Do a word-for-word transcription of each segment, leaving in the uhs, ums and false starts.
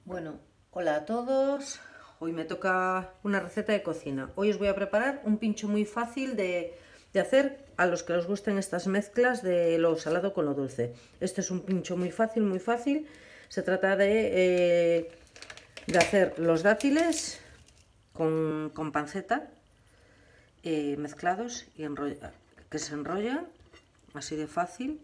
Bueno, hola a todos. Hoy me toca una receta de cocina. Hoy os voy a preparar un pincho muy fácil de, de hacer a los que les gusten estas mezclas de lo salado con lo dulce. Este es un pincho muy fácil, muy fácil. Se trata de, eh, de hacer los dátiles con, con panceta eh, mezclados y enrolla, que se enrollan así de fácil.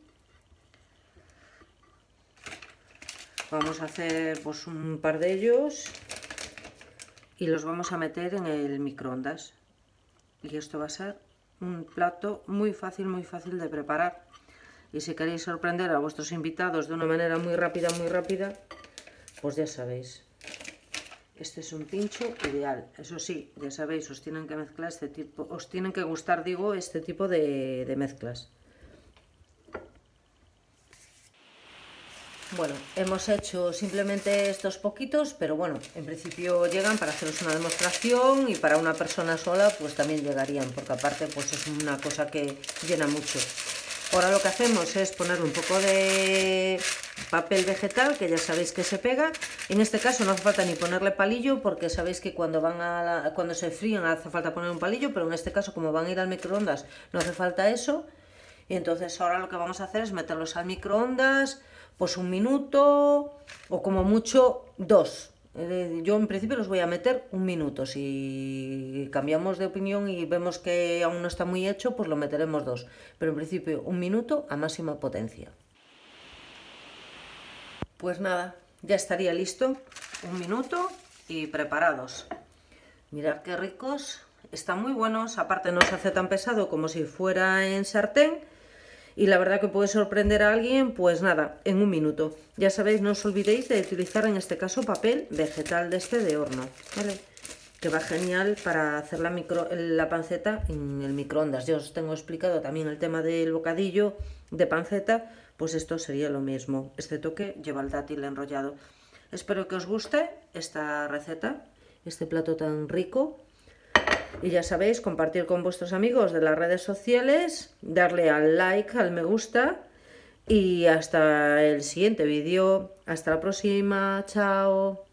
Vamos a hacer pues un par de ellos y los vamos a meter en el microondas. Y esto va a ser un plato muy fácil, muy fácil de preparar. Y si queréis sorprender a vuestros invitados de una manera muy rápida, muy rápida, pues ya sabéis. Este es un pincho ideal. Eso sí, ya sabéis, os tienen que mezclar este tipo, os tienen que gustar, digo, este tipo de, de mezclas. Bueno, hemos hecho simplemente estos poquitos, pero bueno, en principio llegan para haceros una demostración y para una persona sola pues también llegarían, porque aparte pues es una cosa que llena mucho. Ahora lo que hacemos es poner un poco de papel vegetal, que ya sabéis que se pega. En este caso no hace falta ni ponerle palillo, porque sabéis que cuando van a la, cuando se fríen hace falta poner un palillo, pero en este caso como van a ir al microondas no hace falta eso. Y entonces ahora lo que vamos a hacer es meterlos al microondas, pues un minuto o como mucho dos. Yo en principio los voy a meter un minuto. Si cambiamos de opinión y vemos que aún no está muy hecho, pues lo meteremos dos. Pero en principio un minuto a máxima potencia. Pues nada, ya estaría listo. Un minuto y preparados. Mirad qué ricos. Están muy buenos. Aparte no se hace tan pesado como si fuera en sartén. Y la verdad que puede sorprender a alguien, pues nada, en un minuto. Ya sabéis, no os olvidéis de utilizar en este caso papel vegetal de este de horno, ¿vale? Que va genial para hacer la, micro, la panceta en el microondas. Ya os tengo explicado también el tema del bocadillo de panceta, pues esto sería lo mismo, excepto que lleva el dátil enrollado. Espero que os guste esta receta, este plato tan rico. Y ya sabéis, compartir con vuestros amigos de las redes sociales, darle al like, al me gusta y hasta el siguiente vídeo. Hasta la próxima, chao.